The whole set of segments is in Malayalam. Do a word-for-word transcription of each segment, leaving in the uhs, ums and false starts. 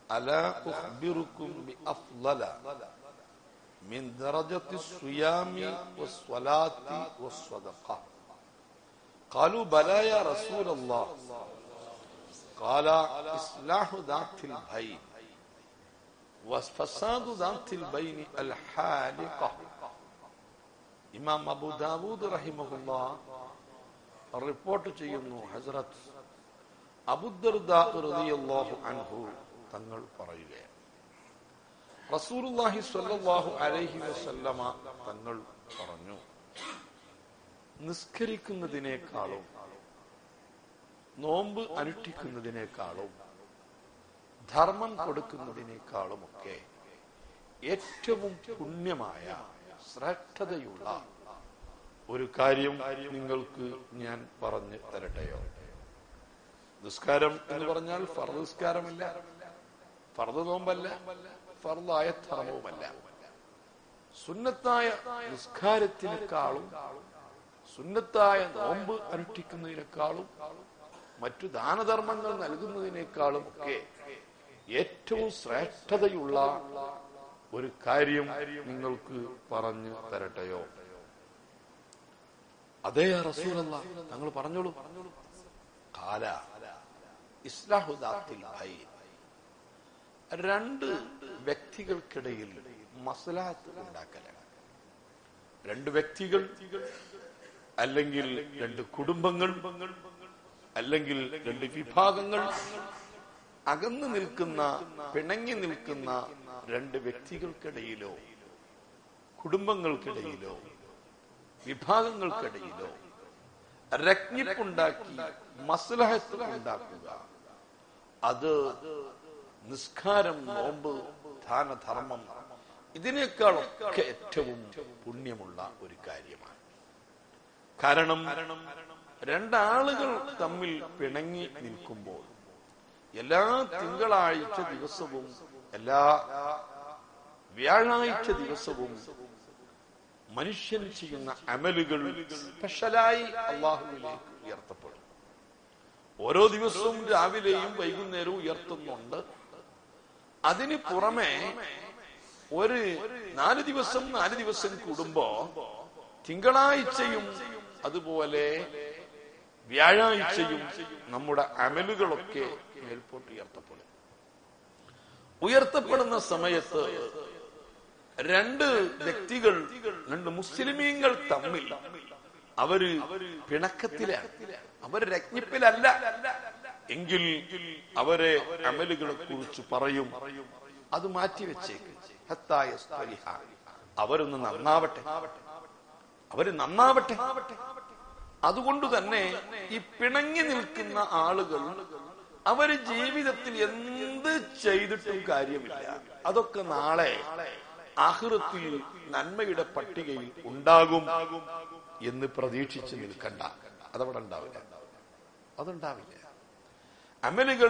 അലാ ഉഖ്ബിറുക്കും ബിഅഫ്ളല മിൻ ദറജത്തി സിയാമി വസ്സലാത്തി വസ്സദഖ ഖാലു ബലാ യാ റസൂലല്ലാഹ് ഖാല ഇസ്ലാഹു ദാത്തിൽ ബൈൻ വഫസാദു ദാത്തിൽ ബൈൻ അൽ ഹാലിഖ. ഇമാം അബൂ ദാവൂദ് റഹിമഹുല്ലാഹ് റിപ്പോർട്ട് ചെയ്യുന്നു, ഹസ്രത്ത് അബൂദർദാ റളിയല്ലാഹു അൻഹു തങ്ങൾ പറയുകയാണ്, റസൂലുള്ളാഹി സ്വല്ലല്ലാഹു അലൈഹി വസല്ലമ തങ്ങൾ പറഞ്ഞു, നിസ്കരിക്കുന്നതിനേക്കാളും നോമ്പ് അനുഷ്ഠിക്കുന്നതിനേക്കാളും ധർമ്മം കൊടുക്കുന്നതിനേക്കാളുമൊക്കെ ഏറ്റവും പുണ്യമായ ശ്രേഷ്ഠതയുള്ള ഒരു കാര്യം നിങ്ങൾക്ക് ഞാൻ പറഞ്ഞു തരട്ടെയോ? നിസ്കാരം എന്ന് പറഞ്ഞാൽ ഫർദ് നിസ്കാരമല്ല, ഫർദ് നോമ്പല്ല, ഫർദായ ധർമ്മവുമല്ല. സുന്നത്തായ നിസ്കാരത്തിനേക്കാളും സുന്നത്തായ നോമ്പ് അനുഷ്ഠിക്കുന്നതിനേക്കാളും മറ്റു ദാനധർമ്മങ്ങൾ നൽകുന്നതിനേക്കാളും ഒക്കെ ഏറ്റവും ശ്രേഷ്ഠതയുള്ള ഒരു കാര്യം നിങ്ങൾക്ക് പറഞ്ഞു തരട്ടെയോ? അതേ റസൂലല്ലാഹ് തങ്ങൾ പറഞ്ഞോളൂ. ഖാല ഇസ്ലാഹു ദാത്തിൽ ബൈൻ. രണ്ട് വ്യക്തികൾക്കിടയിൽ മസ്ലഹത്ത് ഉണ്ടാക്കലാണ്. രണ്ട് വ്യക്തികൾ അല്ലെങ്കിൽ രണ്ട് കുടുംബങ്ങൾ അല്ലെങ്കിൽ രണ്ട് വിഭാഗങ്ങൾ, അകന്നു നിൽക്കുന്ന പിണങ്ങി നിൽക്കുന്ന രണ്ട് വ്യക്തികൾക്കിടയിലോ കുടുംബങ്ങൾക്കിടയിലോ വിഭാഗങ്ങൾക്കിടയിലോ രജ്ഞിപ്പുണ്ടാക്കി മസ്ലഹത്ത് ഉണ്ടാക്കുക, അത് നിസ്കാരം, നോമ്പ്, ദാനധർമ്മം ഇതിനേക്കാളൊക്കെ ഏറ്റവും പുണ്യമുള്ള ഒരു കാര്യമാണ്. കാരണം രണ്ടാളുകൾ തമ്മിൽ പിണങ്ങി നിൽക്കുമ്പോൾ എല്ലാ തിങ്കളാഴ്ച ദിവസവും എല്ലാ വ്യാഴാഴ്ച ദിവസവും മനുഷ്യൻ ചെയ്യുന്ന അമലുകൾ സ്പെഷ്യലായി അള്ളാഹുവിലേക്ക് ഉയർത്തപ്പെടും. ഓരോ ദിവസവും രാവിലെയും വൈകുന്നേരവും ഉയർത്തുന്നുണ്ട്. അതിന് പുറമെ ഒരു നാല് ദിവസം നാല് ദിവസം കൂടുമ്പോ തിങ്കളാഴ്ചയും അതുപോലെ വ്യാഴാഴ്ചയും നമ്മുടെ അമലുകളൊക്കെ മേൽപോട്ട് ഉയർത്തപ്പെടും. ഉയർത്തപ്പെടുന്ന സമയത്ത് രണ്ട് വ്യക്തികൾ, രണ്ട് മുസ്ലിമീങ്ങൾ തമ്മിൽ അവര് പിണക്കത്തിലാണ്, അവര് രജ്ഞിപ്പിലല്ല എങ്കിൽ അവരെ അമലുകളെ കുറിച്ച് പറയും, അത് മാറ്റിവെച്ചേക്ക്, അവരൊന്ന് നന്നാവട്ടെ, അവര് നന്നാവട്ടെ. അതുകൊണ്ട് തന്നെ ഈ പിണങ്ങി നിൽക്കുന്ന ആളുകൾ അവര് ജീവിതത്തിൽ എന്ത് ചെയ്തിട്ടും കാര്യമില്ല, അതൊക്കെ നാളെ ആഖിറത്തിൽ നന്മയുടെ പട്ടികയിൽ ഉണ്ടാകും എന്ന് പ്രതീക്ഷിച്ച് നിൽക്കണ്ട. അതവിടെ ഉണ്ടാവില്ല, അതുണ്ടാവില്ല. അമലുകൾ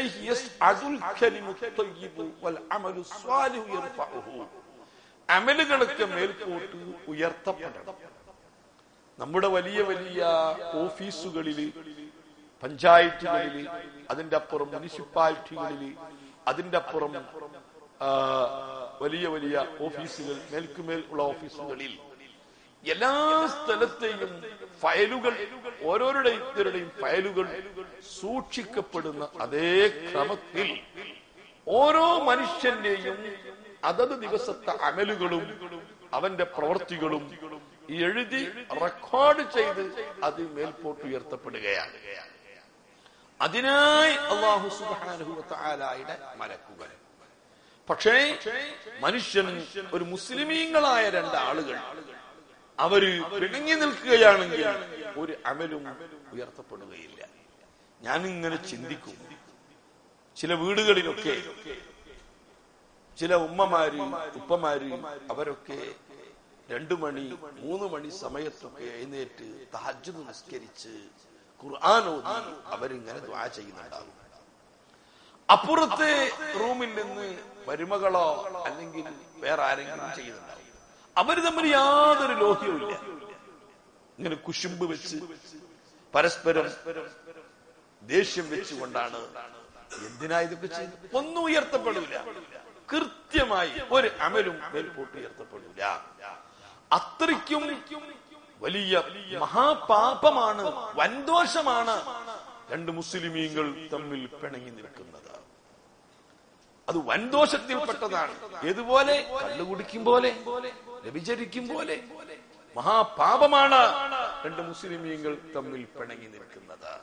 അമലുകളൊക്കെ മേൽപോട്ട് ഉയർത്തപ്പെടണം. നമ്മുടെ വലിയ വലിയ ഓഫീസുകളിൽ, പഞ്ചായത്തുകളിൽ, അതിന്റെ അപ്പുറം മുനിസിപ്പാലിറ്റികളിൽ, അതിന്റെ അപ്പുറം വലിയ വലിയ ഓഫീസുകൾ, മേൽക്കുമേൽ ഉള്ള ഓഫീസുകളിൽ എല്ലാ സ്ഥലത്തെയും ഫയലുകൾ, ഓരോരുടെയും ഫയലുകൾ സൂക്ഷിക്കപ്പെടുന്ന അതേ ക്രമത്തിൽ ഓരോ മനുഷ്യന്റെയും അതത് ദിവസത്തെ അമലുകളും അവന്റെ പ്രവൃത്തികളും എഴുതി റെക്കോർഡ് ചെയ്ത് അത് മേൽപോട്ട് ഉയർത്തപ്പെടുകയാണ്. അതിനായി അല്ലാഹു സുബ്ഹാനഹു വ തആലയുടെ മലക്കുകൾ. പക്ഷേ മനുഷ്യൻ, ഒരു മുസ്ലിമീങ്ങളായ രണ്ടാളുകൾ അവര് പിണങ്ങി നിൽക്കുകയാണെങ്കിൽ ഒരു അമലും ഉയർത്തപ്പെടുകയില്ല. ഞാനിങ്ങനെ ചിന്തിക്കും, ചില വീടുകളിലൊക്കെ ചില ഉമ്മമാര് ഉപ്പമാര് അവരൊക്കെ രണ്ടു മണി മൂന്ന് മണി സമയത്തൊക്കെ എഴുന്നേറ്റ് തഹജ്ജുദ് നിസ്കരിച്ച് ഖുർആൻ ഓതി അവരിങ്ങനെ ദുആ ചെയ്യുന്നുണ്ടാവും. അപ്പുറത്തെ റൂമിൽ നിന്ന് മരുമകളോ അല്ലെങ്കിൽ വേറെ ആരെങ്കിലും ചെയ്യുന്നുണ്ടാവും. അവര് തമ്മിൽ യാതൊരു ലോഹ്യവും ഇല്ല. ഇങ്ങനെ കുശുമ്പ് വെച്ച് പരസ്പരം ദേഷ്യം വെച്ചുകൊണ്ടാണ് എന്തിനാ ഇതൊക്കെ ചെയ്തു? ഒന്നും ഉയർത്തപ്പെടില്ല. കൃത്യമായി ഒരു അമലും മേൽപോട്ട് ഉയർത്തപ്പെടില്ല. അത്രയ്ക്കും വലിയ മഹാപാപമാണ്, വൻദോഷമാണ് രണ്ട് മുസ്ലിമീങ്ങൾ തമ്മിൽ പിണങ്ങി നിൽക്കുന്നത്. അത് വൻദോഷത്തിൽപ്പെട്ടതാണ്. ഏതുപോലെ? കള്ളു കുടിക്കും പോലെ, വ്യഭിചരിക്കും പോലെ മഹാപാപമാണ് രണ്ട് മുസ്ലിമീങ്ങൾ തമ്മിൽ പിണങ്ങി നിൽക്കുന്നത്.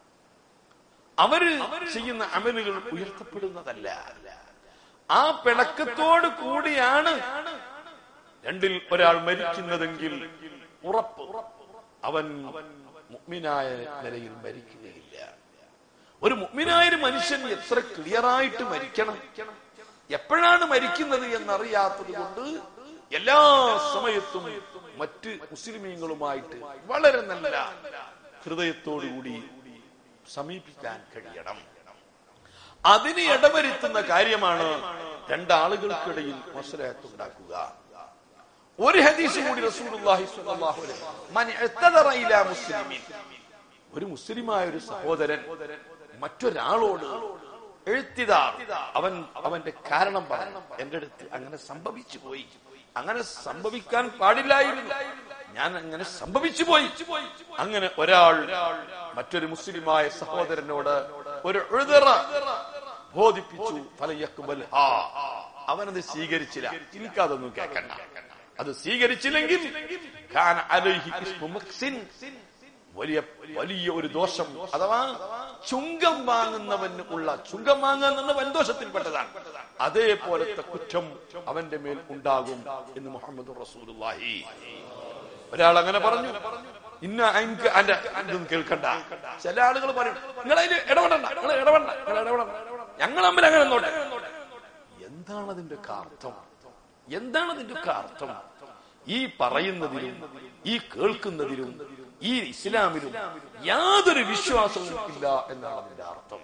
അവര് ചെയ്യുന്ന അമലുകൾ ഉയർത്തപ്പെടുന്നതല്ല. ആ പിണക്കത്തോട് കൂടിയാണ് രണ്ടിൽ ഒരാൾ മരിക്കുന്നതെങ്കിൽ ഉറപ്പ് അവൻ മുഅ്മിനായ നിലയിൽ മരിക്കുകയില്ല. ഒരു മുഅ്മിനായ മനുഷ്യൻ എത്ര ക്ലിയറായിട്ട് മരിക്കണം, എപ്പോഴാണ് മരിക്കുന്നത് എന്നറിയാത്തത് കൊണ്ട് എല്ലാ സമയത്തും മറ്റ് മുസ്ലിമീങ്ങളുമായിട്ട് വളരെ നല്ല ഹൃദയത്തോടുകൂടി സമീപിക്കാൻ കഴിയണം. അതിന് ഇടവരുത്തുന്ന കാര്യമാണ് രണ്ടാളുകൾക്കിടയിൽ മസ്ലഹത്ത് ഉണ്ടാക്കുക. ഒരു ഹദീസ് കൂടി റസൂലുള്ളാഹി സ്വല്ലല്ലാഹു അലൈഹി വസല്ലം, മൻ ഇഅ്തദറ ഇലാ മുസ്ലിമീൻ, ഒരു മുസ്ലിമായ ഒരു സഹോദരൻ മറ്റൊരാളോട് എഴുത്തിതാർ, അവൻ അവന്റെ കാരണം പറഞ്ഞു, എന്റെ അടുത്ത് അങ്ങനെ സംഭവിച്ചു പോയി, അങ്ങനെ സംഭവിക്കാൻ പാടില്ലായിരുന്നു, ഞാൻ അങ്ങനെ സംഭവിച്ചു പോയി. അങ്ങനെ ഒരാൾ മറ്റൊരു മുസ്ലിമായ സഹോദരനോട് ഒരു ഉദ്റ ബോധിപ്പിച്ചു, ഫലയഖ്ബൽഹാ, അവനത് സ്വീകരിച്ചില്ല, എനിക്കതൊന്നും കേൾക്കണ്ട. അത് സ്വീകരിച്ചില്ലെങ്കിൽ കാന അലൈഹി ഇസ്മു മുഖ്സിൻ, വലിയ വലിയ ഒരു ദോഷം, അഥവാ ചുങ്കം വാങ്ങുന്നവന് ഉള്ള, ചുങ്കം വാങ്ങുന്ന വൻദോഷത്തിൽപ്പെട്ടതാണ്, അതേപോലത്തെ കുറ്റം അവന്റെ മേൽ ഉണ്ടാകും എന്ന് മുഹമ്മദ് റസൂലുള്ളാഹി. ഒരാൾ അങ്ങനെ പറഞ്ഞു, ഇന്ന എനിക്ക് എന്റെ ഇതൊന്നും കേൾക്കണ്ട. ചില ആളുകൾ പറയും, നിങ്ങൾ അതിന് ഇടപെടണ്ട, നിങ്ങൾ ഇടപെടണ്ട, നിങ്ങൾ ഇടപെടണ്ട, ഞങ്ങൾ തമ്മിൽ അങ്ങനെ നോട്ടെ. എന്താണ് അതിന്റെ അർത്ഥം? എന്താണ് അതിന്റെ അർത്ഥം? ഈ പറയുന്നതിലും ഈ കേൾക്കുന്നതിലും ഈ ഇസ്ലാമിലും യാതൊരു വിശ്വാസവും ഇല്ല എന്നാണ് അതിന്റെ അർത്ഥം.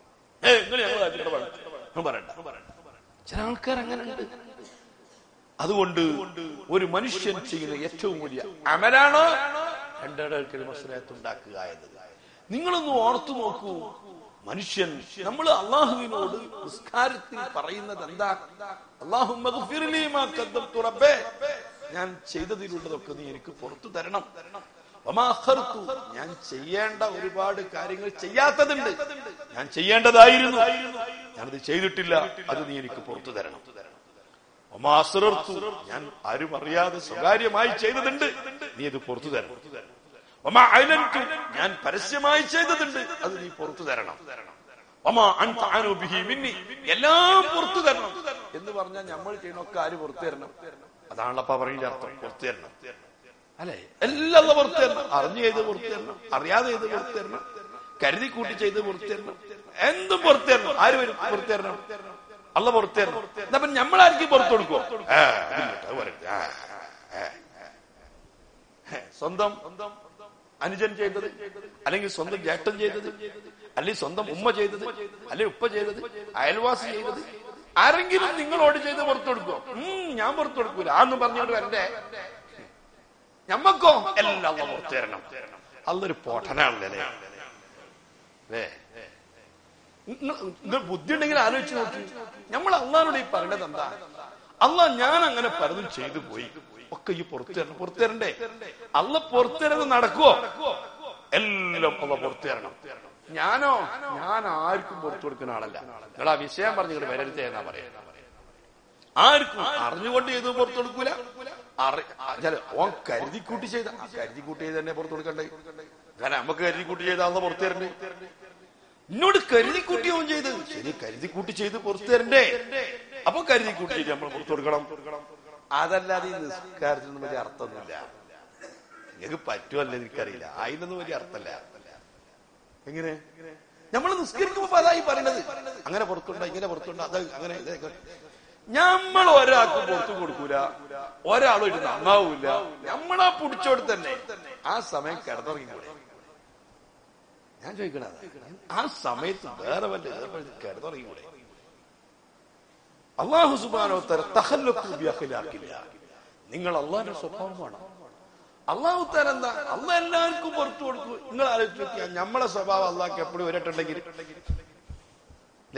ചില ആൾക്കാർ അങ്ങനെ ഉണ്ട്. അതുകൊണ്ട് ഒരു മനുഷ്യൻ ചെയ്യുന്ന ഏറ്റവും വലിയ അമലാണ് രണ്ടിടയിൽ മസ്ലഹത്ത് ഉണ്ടാക്കുക എന്നത്. നിങ്ങളൊന്ന് ഓർത്തു നോക്കൂ, മനുഷ്യൻ, നമ്മൾ അള്ളാഹുവിനോട് നിസ്കാരത്തിൽ പറയുന്നത് എന്താ? അല്ലാഹുമ്മ ഗ്ഫിർ ലീ മാ ഖദ്ദംതു റബ്ബേ, ഞാൻ ചെയ്തതിലുള്ളതൊക്കെ നീ എനിക്ക് പുറത്തു തരണം. വമാ അഖർതു, ഞാൻ ചെയ്യേണ്ട ഒരുപാട് കാര്യങ്ങൾ ചെയ്യാത്തതുണ്ട്, ഞാൻ ചെയ്യേണ്ടതായിരുന്നു, ഞാനത് ചെയ്തിട്ടില്ല, അത് നീ എനിക്ക് പുറത്തു തരണം. വമാ അസ്റർതു, ഞാൻ ആരും അറിയാതെ സ്വകാര്യമായി ചെയ്തതുണ്ട്, നീ അത് പുറത്തു തരണം. വമാ അഅലൻതു, ഞാൻ പരസ്യമായി ചെയ്തതുണ്ട്, അത് നീ പുറത്തു തരണം. വമാ അൻത അനു ബിഹി മിന്നി, എല്ലാം പുറത്തു തരണം എന്ന് പറഞ്ഞാൽ നമ്മൾ ചെയ്യണൊക്കെ ആര് പുറത്തു തരണം? അതാണല്ലപ്പ പറയുന്ന അർത്ഥം, പുറത്തു തരണം അല്ലെ? എല്ലാം പുറത്തു തരണം. അറിഞ്ഞു ചെയ്ത് പുറത്തു തരണം, അറിയാതെ ചെയ്ത് പുറത്തു തരണം, കരുതി കൂട്ടി ചെയ്ത് പുറത്തു തരണം, എന്തും പുറത്തു തരണം. ആര് വരും പുറത്തു തരണം? അല്ല പുറത്തു തരണം. എന്നപ്പം നമ്മളായിരിക്കും പുറത്തു കൊടുക്കുവോ? സ്വന്തം അനുജൻ ചെയ്തത്, അല്ലെങ്കിൽ സ്വന്തം ജേട്ടൻ ചെയ്തത്, അല്ലെങ്കിൽ സ്വന്തം ഉമ്മ ചെയ്തത്, അല്ലെങ്കിൽ ഉപ്പ ചെയ്തത്, അയൽവാസി ചെയ്തത്, ആരെങ്കിലും നിങ്ങളോട് ചെയ്ത് പുറത്തു കൊടുക്കുവോ? ഉം ഞാൻ പുറത്തു കൊടുക്കൂല ആന്ന് പറഞ്ഞോണ്ട് വരണ്ടേ. ഞമ്മക്കോ എല്ലാം അള്ള പുറത്തു തരണം. അല്ലൊരു പോട്ടനാണല്ലേ. നിങ്ങൾ ബുദ്ധി ഉണ്ടെങ്കിൽ ആലോചിച്ച് നോക്കി. നമ്മൾ അള്ളാനോട് ഈ പറയേണ്ടത് എന്താ? അള്ളാ, ഞാൻ അങ്ങനെ പലതും ചെയ്തു പോയി, ഒക്കെ ഈ പുറത്തു തരണം. പുറത്തു തരണ്ടേ? അള്ള പുറത്തു തരുന്നത് നടക്കുവോ? എല്ലാം അള്ള പുറത്തു തരണം. ഞാനോ ഞാൻ ആർക്കും പുറത്തു കൊടുക്കുന്ന ആളല്ല. നിങ്ങൾ ആ വിഷയം പറഞ്ഞു നിങ്ങൾ വരരുത് എന്നാ പറയാ. ആർക്കും അറിഞ്ഞുകൊണ്ട് ചെയ്ത് പുറത്തു കൊടുക്കൂല. ഓൻ കരുതിക്കൂട്ടി ചെയ്ത കരുതിക്കൂട്ടി ചെയ്ത് തന്നെ പുറത്തു കൊടുക്കണ്ടേ? കാരണം നമുക്ക് കരുതിക്കൂട്ടി ചെയ്ത അന്ന് പുറത്തു തരണ്ടേ? എന്നോട് കരുതിക്കൂട്ടിയോൻ ചെയ്ത് ശരി, കരുതിക്കൂട്ടി ചെയ്ത് പുറത്തു തരണ്ടേ? അപ്പൊ കരുതിക്കൂട്ടി ചെയ്ത് നമ്മൾ പുറത്തു കൊടുക്കണം. അതല്ലാതെ ഈ നിസ്കാരത്തിനൊന്നും വലിയ അർത്ഥമൊന്നുമില്ല. നിങ്ങൾക്ക് പറ്റുമല്ല എനിക്കറിയില്ല, അതിനൊന്നും വലിയ അർത്ഥമല്ല. എങ്ങനെ നമ്മൾ നിസ്കരിക്കുമ്പോ അതായി പറയണത്, അങ്ങനെ പുറത്തുണ്ടോ ഇങ്ങനെ പുറത്തുണ്ടോ അത് അങ്ങനെ. നമ്മൾ ഒരാൾക്ക് പുറത്തു കൊടുക്കൂല, ഒരാളും ഇത് നന്നാവൂല. നമ്മളാ പിടിച്ചോട് തന്നെ ആ സമയം കിടന്നുറങ്ങിക്കൂടെ? ഞാൻ ചോദിക്കണ ആ സമയത്ത് വേറെ വല്ല കിടന്നുറങ്ങിക്കൂടെ? അല്ലാഹു സുബ്ഹാനഹു വ തആല തഖല്ലഖു ബി അഖ്ലാഖില്ല. നിങ്ങൾ അല്ലാഹുവിന്റെ സ്വഭാവമാണ്. അല്ലാഹു തആല എന്താ? അല്ലാഹ് എല്ലാവർക്കും പുറത്തു കൊടുക്കും. നിങ്ങൾ ആലോചിച്ച് നോക്കിയാൽ നമ്മളെ സ്വഭാവം അല്ലാഹുക്ക് എപ്പോഴും വരട്ടുണ്ടെങ്കിൽ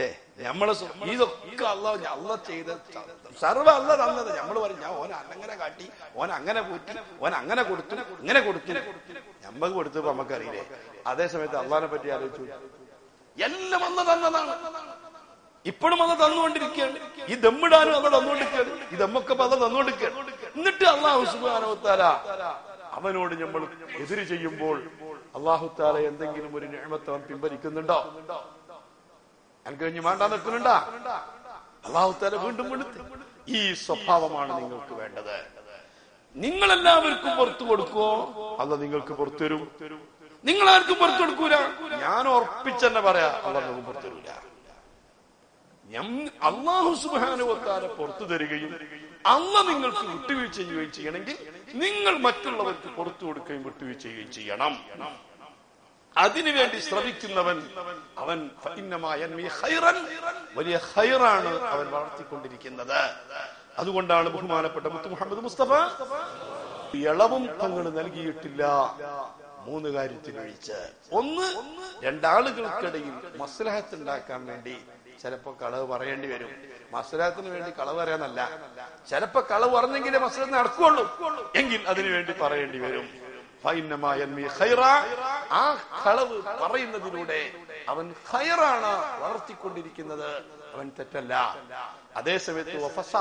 നമ്മള് ഇതൊക്കെ അള്ളാഹ് അള്ളാഹ് ചെയ്ത സർവ്വ അള്ളാഹ് തന്നത്. നമ്മള് പറയും ഞാൻ ഓൻ അങ്ങനെ കാട്ടി, ഓൻ അങ്ങനെ കൂട്ടി, ഓൻ അങ്ങനെ കൊടുത്തു, ഇങ്ങനെ കൊടുത്തു. നമ്മക്ക് കൊടുത്തപ്പോ നമുക്കറിയില്ലേ. അതേ സമയത്ത് അള്ളാഹിനെ പറ്റി ആലോചിച്ചു, എല്ലാം അന്ന് തന്നതാണ്, ഇപ്പോഴും അത് തന്നുകൊണ്ടിരിക്കുകയാണ്. ഈ ദമ്മിടാനും അത് തന്നുകൊണ്ടിരിക്കുകയാണ്, ഈ ദമ്മൊക്കെ അത് തന്നുകൊണ്ടിരിക്കുകയാണ്. എന്നിട്ട് അള്ളാഹു സുബ്ഹാനഹു വ തആല അവനോട് നമ്മൾ എതിര് ചെയ്യുമ്പോൾ അള്ളാഹു തആല എന്തെങ്കിലും ഒരു നിഅമത്ത് അവൻ പിൻവലിക്കുന്നുണ്ടോ? എനിക്ക് കഴിഞ്ഞ് മാണ്ടാ നിൽക്കുന്നുണ്ടാ? അള്ളാഹു തആല വീണ്ടും വിളിച്ചു, ഈ സ്വഭാവമാണ് നിങ്ങൾക്ക് വേണ്ടത്. നിങ്ങളെല്ലാവർക്കും പുറത്തു കൊടുക്കുവോ? അള്ളാഹ് നിങ്ങൾക്ക് പുറത്തു തരും. നിങ്ങളാർക്കും പുറത്തു കൊടുക്കൂല. ഞാൻ ഉറപ്പിച്ചെന്നെ പറയാ, അള്ളാഹ് നിങ്ങൾക്ക് പുറത്തു തരൂല. അള്ളാഹു സുബ്ഹാനഹു വ തആല പുറത്തു തരികയും അള്ളാഹ് നിങ്ങൾക്ക് വിട്ടുവീഴ്ച ചെയ്യുകയും ചെയ്യണമെങ്കിൽ നിങ്ങൾ മറ്റുള്ളവർക്ക് പുറത്തു കൊടുക്കുകയും വിട്ടുവീഴ്ച ചെയ്യുകയും ചെയ്യണം. അതിനുവേണ്ടി ശ്രമിക്കുന്നവൻ അവൻ വലിയ ഖൈറാണ് അവൻ വളർത്തിക്കൊണ്ടിരിക്കുന്നത്. അതുകൊണ്ടാണ് ബഹുമാനപ്പെട്ട മുത്ത് മുഹമ്മദ് മുസ്തഫ ഇളവും തങ്ങൾ നൽകിയിട്ടില്ല മൂന്ന് കാര്യത്തിനൊഴിച്ച്. ഒന്ന്, രണ്ടാളുകൾക്കിടയിൽ മസ്ലഹത്ത് ഉണ്ടാക്കാൻ വേണ്ടി ചിലപ്പോ കളവ് പറയേണ്ടി വരും. മസ്ലഹത്തിന് വേണ്ടി കളവ് പറയാനല്ല, ചിലപ്പോ കളവ് പറഞ്ഞെങ്കിലേ മസ്ലഹത്ത് നടക്കുള്ളൂ, എങ്കിൽ അതിനു വേണ്ടി പറയേണ്ടി വരും. ആ കളവ് പറയുന്നതിലൂടെ അവൻ ഖൈറാണ് വളർത്തിക്കൊണ്ടിരിക്കുന്നത്, അവൻ തെറ്റല്ല. അതേസമയത്ത്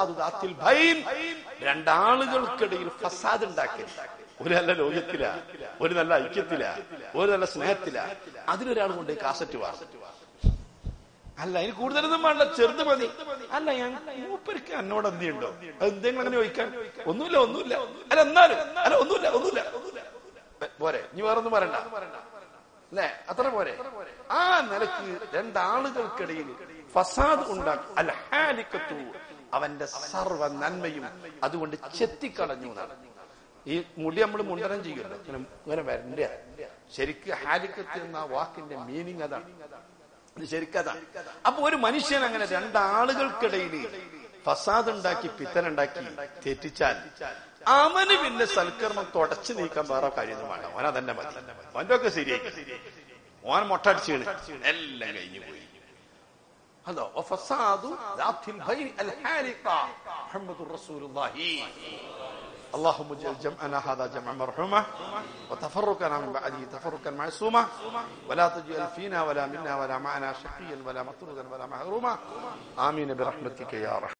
രണ്ടാളുകൾക്കിടയിൽ ഫസാദ് ഉണ്ടാക്കി, ഒരു നല്ല ലോകത്തില, ഒരു നല്ല ഐക്യത്തില, ഒരു നല്ല സ്നേഹത്തില, അതിലൊരാൾ കൊണ്ട് കാസറ്റ് വാർത്ത അല്ല, അതിന് കൂടുതലൊന്നും വേണ്ട, ചെറുത് മതി. അല്ല, ഞാൻ മൂപ്പർക്ക് എന്നോട് എന്തുണ്ടോ, അത് എന്തെങ്കിലും അങ്ങനെ ചോദിക്കാൻ? ഒന്നുമില്ല, ഒന്നുമില്ല. അല്ല എന്നാലും അല്ല ഒന്നുമില്ല, ഒന്നുമില്ല പോരെ, ഇനി വേറൊന്നും പറയണ്ട അല്ലെ, അത്ര പോരെ. ആ നിലക്ക് രണ്ടാളുകൾക്കിടയിൽ ഫസാദ് ഉണ്ടാക്കും. അൽ ഹാലിക്കത്തു, അവന്റെ സർവ്വ നന്മയും അതുകൊണ്ട് ചെത്തിക്കളഞ്ഞു എന്നാണ്. ഈ മുടി നമ്മൾ മുണ്ടനം ചെയ്യുമല്ലോ, ഇങ്ങനെ ഇങ്ങനെ വരണ്ട. ശരിക്ക് ഹാലിക്കത്ത് എന്ന വാക്കിന്റെ മീനിങ് അതാണ്, ശരിക്കതാണ്. അപ്പൊ ഒരു മനുഷ്യൻ അങ്ങനെ രണ്ടാളുകൾക്കിടയിൽ ഫസാദ് ഉണ്ടാക്കി, പിത്തനുണ്ടാക്കി, തെറ്റിച്ചാൽ അവന് പിന്നെ സൽക്കർമ്മം തുടച്ചു നീക്കാൻ വേറെ കാര്യമൊന്നും വേണ്ട, ഓൻ അതന്നെ മതി. ഓൻ്റെ ഒക്കെ ശരിയായി, ഓൻ മൊട്ടടിച്ചാണ്, എല്ലാം കഴിഞ്ഞു പോയി. അതോ ഫസാദു ദാത്തിൽ ബൈൻ അൽ ഹാലിഖ മുഹമ്മദുർ റസൂലുള്ളാഹി. اللهم اجعل جمعنا هذا جمعا مرحوما وتفرقنا من بعده تفرقا معصوما ولا تجعل فينا ولا منا ولا معنا شقيا ولا مطرودا ولا محروما آمين برحمتك يا رحمن.